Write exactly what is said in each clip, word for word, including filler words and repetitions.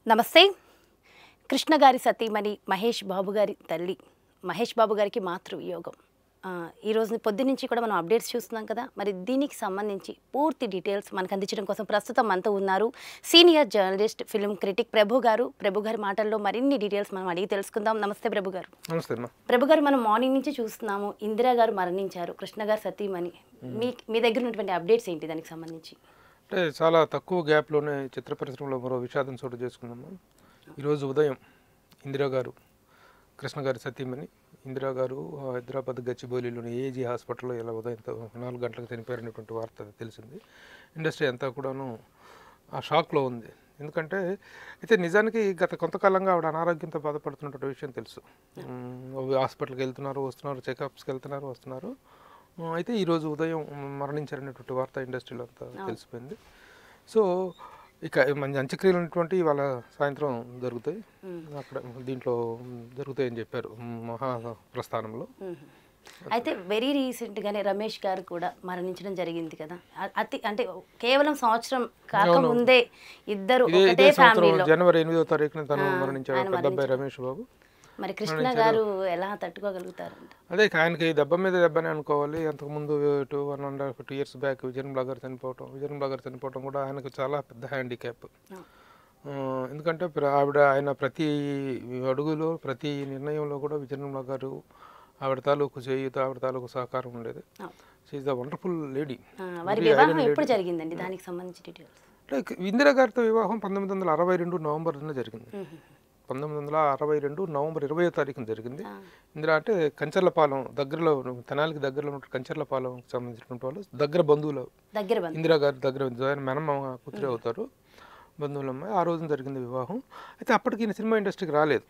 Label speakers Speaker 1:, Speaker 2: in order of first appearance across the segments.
Speaker 1: నమస్తే. కృష్ణ గారి సతీమణి మహేష్ బాబు గారి తల్లి మహేష్ బాబు గారికి మాతృవియోగం. ఈ రోజు పొద్దు నుంచి కూడా మనం అప్డేట్స్ చూస్తున్నాం కదా. మరి దీనికి సంబంధించి పూర్తి డీటెయిల్స్ మనకు అందించడం కోసం ప్రస్తుతం మనతో ఉన్నారు senior journalist, film critic Prabhu garu. Prabhu గారి మాటల్లో మరిన్ని డీటెయిల్స్ మనం అడిగి తెలుసుకుందాం. నమస్తే ప్రభు గారు.
Speaker 2: నమస్తే.
Speaker 1: ప్రభు గారు, మనం మార్నింగ్ నుంచి చూస్తున్నాము ఇందిరా గారు మరణించారు, కృష్ణ గారు సతీమణి. మీ మీ దగ్గర ఉన్నటువంటి అప్డేట్స్ ఏంటి దానికి సంబంధించి?
Speaker 2: అంటే చాలా తక్కువ గ్యాప్లోనే చిత్ర పరిశ్రమలో మరో విషాదం చోటు చేసుకున్నాము. ఈరోజు ఉదయం ఇందిరా గారు, కృష్ణ గారి సతీమణి ఇందిరా గారు హైదరాబాద్ గచ్చిబౌలిలోని ఏజీ హాస్పిటల్లో ఇలా ఉదయం నాలుగు గంటలకు చనిపోయినటువంటి వార్త తెలిసింది. ఇండస్ట్రీ అంతా కూడాను ఆ షాక్లో ఉంది. ఎందుకంటే అయితే నిజానికి గత కొంతకాలంగా ఆవిడ అనారోగ్యంతో బాధపడుతున్నటువంటి విషయం తెలుసు. హాస్పిటల్కి వెళ్తున్నారు, వస్తున్నారు, చెకప్స్కి వెళ్తున్నారు, వస్తున్నారు. అయితే ఈరోజు ఉదయం మరణించారనేటువంటి వార్త ఇండస్ట్రీలో అంతా తెలిసిపోయింది. సో ఇక మంచి అంత్యక్రియలు ఉన్నటువంటి ఇవాళ సాయంత్రం జరుగుతాయి, అక్కడ దీంట్లో జరుగుతాయని చెప్పారు మహా ప్రస్థానంలో.
Speaker 1: అయితే వెరీ రీసెంట్గానే రమేష్ గారు కూడా మరణించడం జరిగింది కదా. అతి అంటే కేవలం సంవత్సరం కాకముందే ఇద్దరు ఒకటే ఫ్యామిలీలో
Speaker 2: జనవరి ఎనిమిదో తారీఖున తను మరణించారు, పెద్ద అబ్బాయి రమేష్ బాబు.
Speaker 1: మరి కృష్ణ గారు ఎలా తట్టుకోగలుగుతారు?
Speaker 2: అదే ఆయనకి దెబ్బ మీద దెబ్బనే అనుకోవాలి. అంతకుముందు two one and half two years back Vijayanirmala garu చనిపోవటం విజయనిర్మల గారు చనిపోవటం కూడా ఆయనకు చాలా పెద్ద హ్యాండిక్యాప్. ఎందుకంటే ఆవిడ ఆయన ప్రతి అడుగులో ప్రతి నిర్ణయంలో కూడా విజయనిర్మల గారు ఆవిడ తాలూకు చేయుత ఆవిడ తాలూకు సహకారం ఉండేది. She's the wonderful lady.
Speaker 1: ఎప్పుడు జరిగిందండి దానికి సంబంధించి డీటెయిల్స్?
Speaker 2: ఇందిరా గారితో వివాహం పంతొమ్మిది వందల అరవై రెండు నవంబర్లోనే జరిగింది. పంతొమ్మిది వందల అరవై రెండు నవంబర్ ఇరవయో తారీఖున జరిగింది. ఇందిరా అంటే కంచర్లపాలెం దగ్గరలో, తెనాలికి దగ్గరలో ఉన్న కంచర్లపాలెం సంబంధించినటువంటి వాళ్ళు దగ్గర బంధువులు. ఇందిరా గారి దగ్గర ఆయన మెనమ్మ కూతురే అవుతారు, బంధువులమ్మాయి. ఆ రోజున జరిగింది వివాహం. అయితే అప్పటికి ఈయన సినిమా ఇండస్ట్రీకి రాలేదు.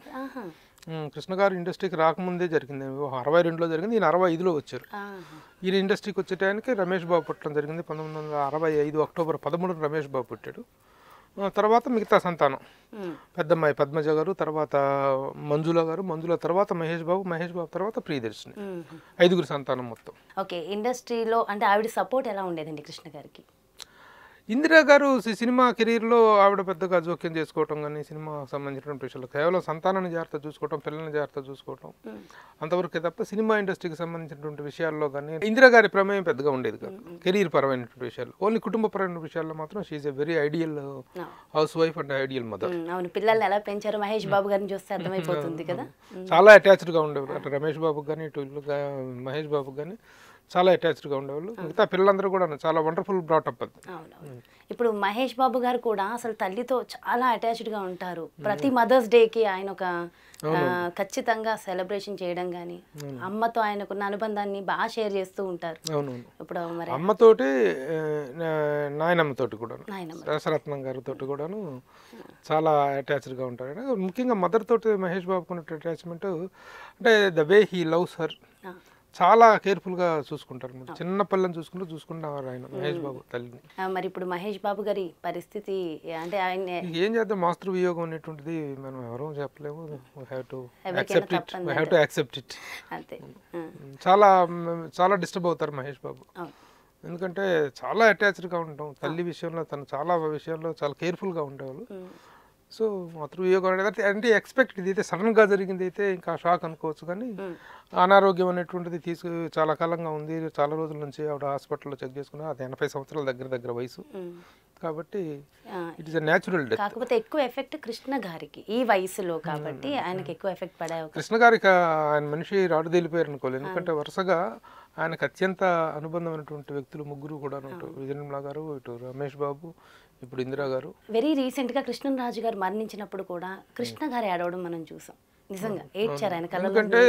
Speaker 2: కృష్ణ గారు ఇండస్ట్రీకి రాకముందే జరిగింది వివాహం. అరవై రెండులో జరిగింది, ఈయన అరవై ఐదులో వచ్చారు. ఈయన ఇండస్ట్రీకి వచ్చేటానికి రమేష్ బాబు పుట్టడం జరిగింది. పంతొమ్మిది వందల అరవై ఐదు అక్టోబర్ పదమూడున రమేష్ బాబు పుట్టాడు. తర్వాత మిగతా సంతానం పెద్దమ్మాయి పద్మజ గారు, తర్వాత మంజుల గారు, మంజుల తర్వాత మహేష్ బాబు, మహేష్ బాబు తర్వాత ప్రియదర్శిని. ఐదుగురు సంతానం మొత్తం.
Speaker 1: ఓకే, ఇండస్ట్రీలో అంటే ఆవిడ సపోర్ట్ ఎలా ఉండేదండి కృష్ణ గారికి?
Speaker 2: ఇందిరా గారు సినిమా కెరీర్లో ఆవిడ పెద్దగా జోక్యం చేసుకోవటం కానీ సినిమా సంబంధించినటువంటి విషయాలు కేవలం సంతానాన్ని జాగ్రత్త చూసుకోవటం, పిల్లల్ని జాగ్రత్త చూసుకోవటం అంతవరకే తప్ప సినిమా ఇండస్ట్రీకి సంబంధించినటువంటి విషయాల్లో కానీ ఇందిరా గారి ప్రమేయం పెద్దగా ఉండేది కాదు. కెరీర్ పరమైనటువంటి విషయాలు, ఓన్లీ కుటుంబపరమైన విషయాల్లో మాత్రం she's a very ideal housewife and ideal mother.
Speaker 1: అవును, పిల్లల్ని ఎలా పెంచారు మహేష్ బాబు గారిని చూస్తే అర్థమైపోతుంది కదా.
Speaker 2: చాలా అటాచ్డ్గా ఉండేవారు అటు రమేష్ బాబుకి కానీ ఇటు మహేష్ బాబుకి కానీ చాలా అటాచ్డ్గా ఉండేవాళ్ళు. మిగతా పిల్లలందరూ కూడా చాలా వండర్ఫుల్ బ్రాటప్ అది.
Speaker 1: ఇప్పుడు మహేష్ బాబు గారు కూడా అసలు తల్లితో చాలా అటాచ్డ్గా ఉంటారు. ప్రతి మదర్స్ డేకి ఆయన ఒక ఖచ్చితంగా సెలబ్రేషన్ చేయడం కానీ అమ్మతో ఆయనకున్న అనుబంధాన్ని బాగా షేర్ చేస్తూ ఉంటారు. ఇప్పుడు మరి
Speaker 2: అమ్మతోటి నాయనమ్మతోటి కూడా దశరత్నం గారితో కూడాను చాలా అటాచ్డ్గా ఉంటారు. ముఖ్యంగా మదర్ తోటి మహేష్ బాబుకు ఉన్న అటాచ్మెంట్ అంటే the way he loves her, చాలా కేర్ఫుల్గా చూసుకుంటారు. చిన్న పిల్లని చూసుకుంటూ చూసుకుంటారు ఆయన మహేష్ బాబు తల్లిని.
Speaker 1: మరి ఇప్పుడు మహేష్ బాబు గారి పరిస్థితి అంటే ఆయన
Speaker 2: ఏం చేద్దాం, మాతృ వియోగం అనేటువంటిది మనం ఎవరూ చెప్పలేము. We have to accept it, we have to accept it.
Speaker 1: అంతే. చాలా
Speaker 2: చాలా డిస్టర్బ్ అవుతారు మహేష్ బాబు, ఎందుకంటే చాలా అటాచ్డ్గా ఉంటాం. తల్లి విషయంలో తను చాలా విషయంలో చాలా కేర్ఫుల్గా ఉండేవాళ్ళు. సో మాతృవియోగం అనేది అంటే ఎక్స్పెక్ట్ ఇది అయితే సడన్గా జరిగింది అయితే ఇంకా షాక్ అనుకోవచ్చు. కానీ అనారోగ్యం అనేటువంటిది తీసుకు చాలా కాలంగా ఉంది. చాలా రోజుల నుంచి ఆవిడ హాస్పిటల్లో చెక్ చేసుకున్నా, అది ఎనభై సంవత్సరాల దగ్గర దగ్గర వయసు కాబట్టి it is a natural death.
Speaker 1: కాకపోతే ఎక్కువ ఎఫెక్ట్ కృష్ణ గారికి ఈ వయసులో కాబట్టి ఆయనకి ఎక్కువ ఎఫెక్ట్ పడే.
Speaker 2: కృష్ణ గారికి ఆయన మనిషి రాడుదేలిపోయారు అనుకోలేదు. ఎందుకంటే వరుసగా ఆయనకు అత్యంత అనుబంధమైనటువంటి వ్యక్తులు ముగ్గురు కూడా ఉంటారు. విజయనిర్మల గారు, ఇటు రమేష్ బాబు, ఇప్పుడు ఇందిరా గారు.
Speaker 1: వెరీ రీసెంట్గా కృష్ణరాజు గారు మరణించినప్పుడు కూడా కృష్ణ గారు ఏడవడం మనం చూసాం. నిజంగా ఏడ్చారు ఆయన కళ్ళలో.
Speaker 2: ఎందుకంటే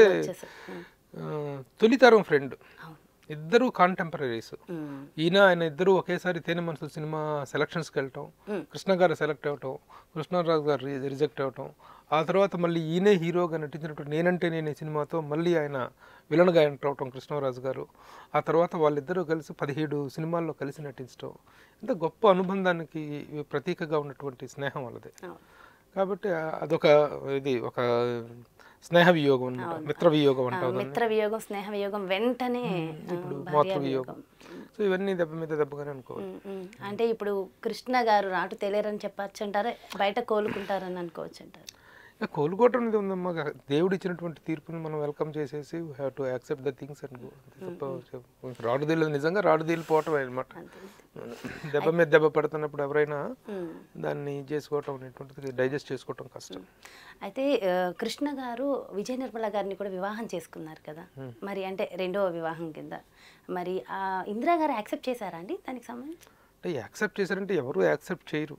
Speaker 2: తొలితరం ఫ్రెండ్, ఇద్దరు కాంటెంపరీస్. ఈయన ఆయన ఇద్దరు ఒకేసారి తేనె మనసు సినిమా సెలక్షన్స్కి వెళ్ళటం, కృష్ణ గారు సెలెక్ట్ అవ్వటం, కృష్ణరాజు గారు రిజెక్ట్ అవ్వటం, ఆ తర్వాత మళ్ళీ ఈయనే హీరోగా నటించినట్టు నేనంటే నేనే సినిమాతో మళ్ళీ ఆయన విలన్గా ఎంటర్ అవటం కృష్ణరాజు గారు. ఆ తర్వాత వాళ్ళిద్దరూ కలిసి పదిహేడు సినిమాల్లో కలిసి నటించడం, ఇంత గొప్ప అనుబంధానికి ప్రతీకగా ఉన్నటువంటి స్నేహం వాళ్ళది. కాబట్టి ఆ- అదొక ఇది ఒక స్నేహ వియోగం అనమాట, మిత్ర వియోగం అంటావు దాన్ని.
Speaker 1: మిత్ర వియోగం, స్నేహ వియోగం, వెంటనే ఆ,
Speaker 2: ఇప్పుడు
Speaker 1: భార్యా
Speaker 2: మాతృ
Speaker 1: వియోగం.
Speaker 2: వియోగం. సో ఇవన్నీ దెబ్బ మీద దెబ్బగానే అనుకోవాలి.
Speaker 1: ఉమ్, ఉమ్. అంటే ఇప్పుడు కృష్ణ గారు రాటు తెలియరని చెప్పచ్చు అంటారా, బయట కోలుకుంటారని అనుకోవచ్చు అంటారు?
Speaker 2: ఇక కోలుకోవటం అనేది ఉందమ్మా, దేవుడు ఇచ్చినటువంటి తీర్పుని మనం వెల్కమ్ చేసేసి we have to accept the things and go. తప్ప రాడు తీలు నిజంగా రాడు తీలిపోవటం అనమాట. దెబ్బ మీద దెబ్బ పడుతున్నప్పుడు ఎవరైనా దాన్ని చేసుకోవటం అనేటువంటిది డైజెస్ట్ చేసుకోవటం కష్టం.
Speaker 1: అయితే ఆ, కృష్ణ గారు విజయ నిర్మల గారిని కూడా వివాహం చేసుకున్నారు కదా, మరి అంటే రెండవ వివాహం కింద, మరి ఆ ఇందిరా గారు యాక్సెప్ట్ చేశారా అండి దానికి సంబంధించి?
Speaker 2: అంటే యాక్సెప్ట్ చేశారంటే ఎవరు యాక్సెప్ట్ చేయరు.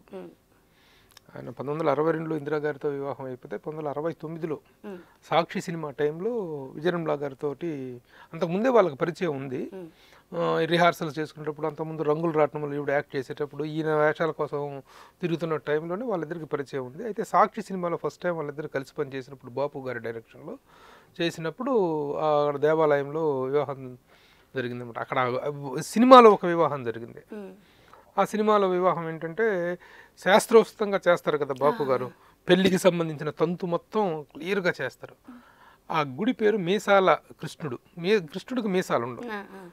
Speaker 2: ఆయన పంతొమ్మిది వందల అరవై రెండులో ఇందిరా గారితో వివాహం అయిపోతే పంతొమ్మిది వందల అరవై తొమ్మిదిలో సాక్షి సినిమా టైంలో విజయనిర్మల గారితో అంతకుముందే వాళ్ళకి పరిచయం ఉంది. రిహార్సల్స్ చేసుకునేటప్పుడు అంతకుముందు రంగులు రాట్నంలో ఈవిడ యాక్ట్ చేసేటప్పుడు ఈయన వేషాల కోసం తిరుగుతున్న టైంలోనే వాళ్ళిద్దరికి పరిచయం ఉంది. అయితే సాక్షి సినిమాలో ఫస్ట్ టైం వాళ్ళిద్దరు కలిసి పని చేసినప్పుడు బాపు గారి డైరెక్షన్లో చేసినప్పుడు ఆ దేవాలయంలో వివాహం జరిగింది అనమాట. అక్కడ సినిమాలో ఒక వివాహం జరిగింది. ఆ సినిమాలో వివాహం ఏంటంటే శాస్త్రోక్తంగా చేస్తారు కదా బాపు గారు, పెళ్లికి సంబంధించిన తంతు మొత్తం క్లియర్గా చేస్తారు. ఆ గుడి పేరు మీసాల కృష్ణుడు. మీ కృష్ణుడికి మీసాలు ఉండవు,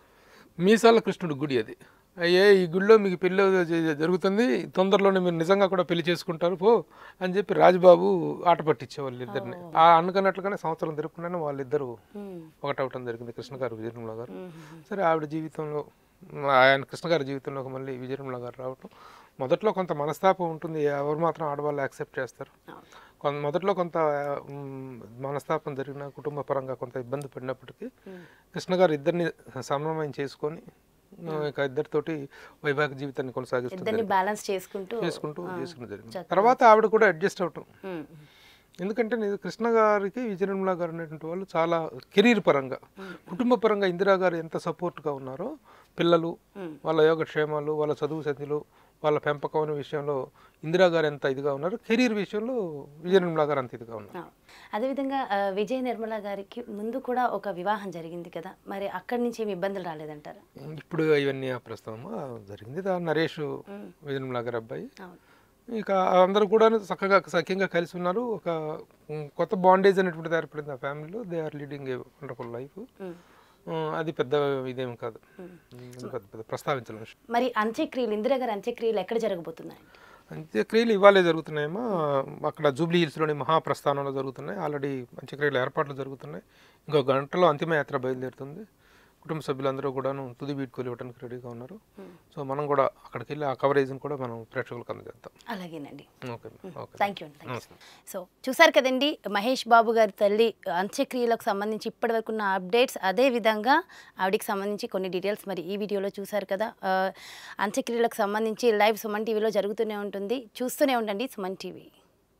Speaker 2: మీసాల కృష్ణుడు గుడి అది. అయ్యే ఈ గుడిలో మీకు పెళ్ళి జరుగుతుంది, తొందరలోనే మీరు నిజంగా కూడా పెళ్లి చేసుకుంటారు పో అని చెప్పి రాజబాబు ఆట పట్టించే వాళ్ళు ఇద్దరిని. ఆ అనుకున్నట్లుగానే సంవత్సరం తిరగకుండానే వాళ్ళిద్దరూ ఒకటవటం జరిగింది, కృష్ణ గారు విజయనిర్మల గారు. సరే ఆవిడ జీవితంలో ఆయన కృష్ణ గారి జీవితంలోకి మళ్ళీ విజయనిర్మల గారు రావటం, మొదట్లో కొంత మనస్తాపం ఉంటుంది, ఎవరు మాత్రం ఆడవాళ్ళు యాక్సెప్ట్ చేస్తారు. కొంత మొదట్లో కొంత మనస్తాపం జరిగిన కుటుంబ పరంగా కొంత ఇబ్బంది పడినప్పటికీ కృష్ణ గారు ఇద్దరిని సమన్వయం చేసుకొని ఇక ఇద్దరితోటి వైవాహిక జీవితాన్ని కొనసాగిస్తూ
Speaker 1: బ్యాలెన్స్ చేసుకుంటూ
Speaker 2: చేసుకుంటూ చేసుకుని జరిగింది. తర్వాత ఆవిడ కూడా అడ్జస్ట్ అవటం. ఎందుకంటే నేను కృష్ణ గారికి విజయనిర్మల గారు అనేటువంటి వాళ్ళు చాలా కెరీర్ పరంగా, కుటుంబ పరంగా ఇందిరా గారు ఎంత సపోర్ట్గా ఉన్నారో, పిల్లలు వాళ్ళ యోగక్షేమాలు, వాళ్ళ చదువు సంధ్యలు, వాళ్ళ పెంపకం అనే విషయంలో ఇందిరా గారు ఎంత ఇదిగా ఉన్నారు, కెరీర్ విషయంలో విజయనిర్మల గారు అంత ఇదిగా ఉన్నారు.
Speaker 1: అదేవిధంగా విజయ నిర్మల గారికి ముందు కూడా ఒక వివాహం జరిగింది కదా, మరి అక్కడి నుంచి ఏమి ఇబ్బందులు రాలేదంటారా?
Speaker 2: ఇప్పుడు ఇవన్నీ ప్రస్తుతం జరిగింది. నరేష్ విజయనిర్మల గారి అబ్బాయి. ఇక అందరూ కూడా చక్కగా సఖ్యంగా కలిసి ఉన్నారు. ఒక కొత్త బాండేజ్ అనేటువంటిది ఏర్పడింది ఆ ఫ్యామిలీలో. They are leading a wonderful life. అది పెద్ద ఇదేం కాదు, పెద్ద పెద్ద ప్రస్తావించాలి.
Speaker 1: మరి అంత్యక్రియలు, ఇందిరా గారి అంత్యక్రియలు ఎక్కడ జరగబోతున్నాయి?
Speaker 2: అంత్యక్రియలు ఇవాళే జరుగుతున్నాయేమో, అక్కడ జూబ్లీ హిల్స్లోని మహాప్రస్థానంలో జరుగుతున్నాయి. ఆల్రెడీ అంత్యక్రియలు ఏర్పాట్లు జరుగుతున్నాయి. ఇంకో గంటలో అంతిమయాత్ర బయలుదేరుతుంది. కుటుంబ సభ్యులందరూ కూడాను తుది వీడ్కోలు ఇవ్వడానికి రెడీగా ఉన్నారు. సో మనం కూడా అక్కడికి వెళ్ళి ఆ కవరేజ్ని కూడా మనం ప్రేక్షకులకు అందజేస్తాం.
Speaker 1: అలాగేనండి.
Speaker 2: ఓకే, ఓకే,
Speaker 1: థ్యాంక్ యూ అండి. సో చూసారు కదండి, మహేష్ బాబు గారి తల్లి అంత్యక్రియలకు సంబంధించి ఇప్పటివరకు ఉన్న అప్డేట్స్, అదే విధంగా ఆవిడకి సంబంధించి కొన్ని డీటెయిల్స్ మరి ఈ వీడియోలో చూసారు కదా. అంత్యక్రియలకు సంబంధించి లైవ్ సుమన్ టీవీలో జరుగుతూనే ఉంటుంది, చూస్తూనే ఉండండి సుమన్ టీవీ.